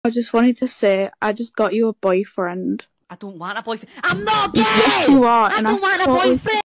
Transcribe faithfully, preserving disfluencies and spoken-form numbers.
I just wanted to say, I just got you a boyfriend. I don't want a boyfriend. I'm not gay! Yes, you are. I and don't I want a totally boyfriend!